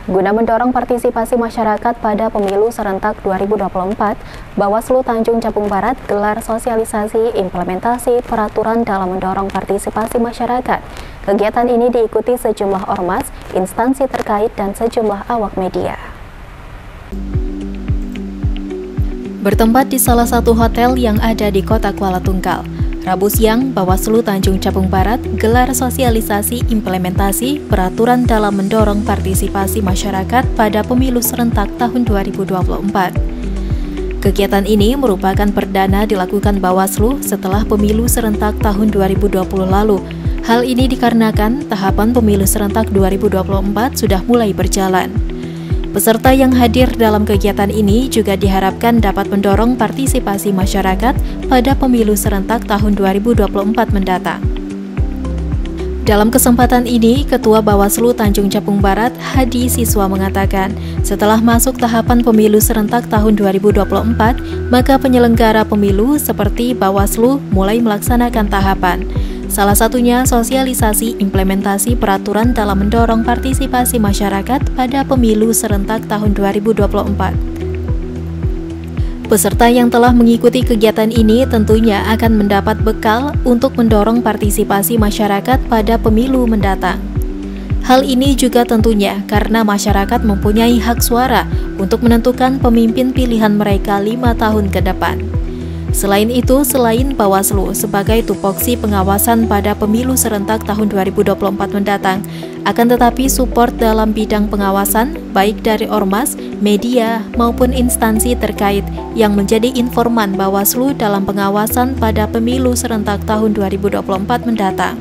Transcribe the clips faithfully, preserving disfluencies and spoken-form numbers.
Guna mendorong partisipasi masyarakat pada pemilu serentak dua ribu dua puluh empat, Bawaslu Tanjung Jabung Barat gelar sosialisasi implementasi peraturan dalam mendorong partisipasi masyarakat. Kegiatan ini diikuti sejumlah ormas, instansi terkait, dan sejumlah awak media. Bertempat di salah satu hotel yang ada di Kota Kuala Tunggal, Rabu siang, Bawaslu Tanjung Jabung Barat gelar sosialisasi implementasi peraturan dalam mendorong partisipasi masyarakat pada pemilu serentak tahun dua ribu dua puluh empat. Kegiatan ini merupakan perdana dilakukan Bawaslu setelah pemilu serentak tahun dua ribu dua puluh lalu. Hal ini dikarenakan tahapan pemilu serentak dua ribu dua puluh empat sudah mulai berjalan. Peserta yang hadir dalam kegiatan ini juga diharapkan dapat mendorong partisipasi masyarakat pada pemilu serentak tahun dua ribu dua puluh empat mendatang. Dalam kesempatan ini, Ketua Bawaslu Tanjung Jabung Barat, Hadi Siswa mengatakan, setelah masuk tahapan pemilu serentak tahun dua ribu dua puluh empat, maka penyelenggara pemilu seperti Bawaslu mulai melaksanakan tahapan. Salah satunya sosialisasi implementasi peraturan dalam mendorong partisipasi masyarakat pada pemilu serentak tahun dua ribu dua puluh empat. Peserta yang telah mengikuti kegiatan ini tentunya akan mendapat bekal untuk mendorong partisipasi masyarakat pada pemilu mendatang. Hal ini juga tentunya karena masyarakat mempunyai hak suara untuk menentukan pemimpin pilihan mereka lima tahun ke depan. Selain itu, selain Bawaslu sebagai tupoksi pengawasan pada pemilu serentak tahun dua ribu dua puluh empat mendatang, akan tetapi support dalam bidang pengawasan baik dari ormas, media, maupun instansi terkait yang menjadi informan Bawaslu dalam pengawasan pada pemilu serentak tahun dua ribu dua puluh empat mendatang.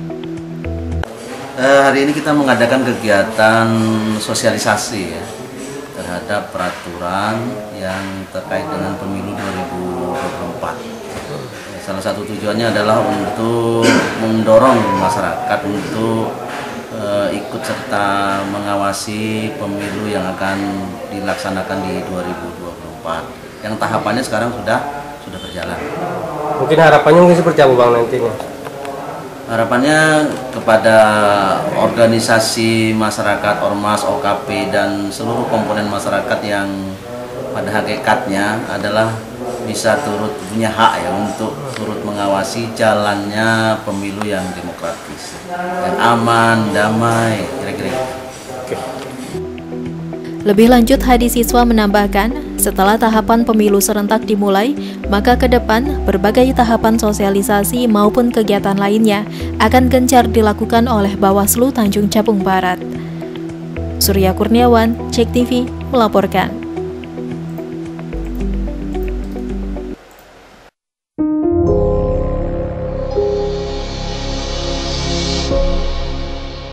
Uh, hari ini kita mengadakan kegiatan sosialisasi ya, terhadap peraturan yang terkait dengan pemilu dua ribu dua puluh empat. Salah satu tujuannya adalah untuk mendorong masyarakat untuk uh, ikut serta mengawasi pemilu yang akan dilaksanakan di dua ribu dua puluh empat. Yang tahapannya sekarang sudah sudah berjalan. Mungkin harapannya mungkin seperti apa Bang nantinya? Harapannya kepada organisasi masyarakat, ormas, O K P, dan seluruh komponen masyarakat yang pada hakikatnya adalah bisa turut punya hak ya untuk turut mengawasi jalannya pemilu yang demokratis, yang aman, damai, kira-kira. Lebih lanjut, Hadi Siswa menambahkan, setelah tahapan pemilu serentak dimulai, maka ke depan berbagai tahapan sosialisasi maupun kegiatan lainnya akan gencar dilakukan oleh Bawaslu Tanjung Jabung Barat. Surya Kurniawan, Cek T V, melaporkan.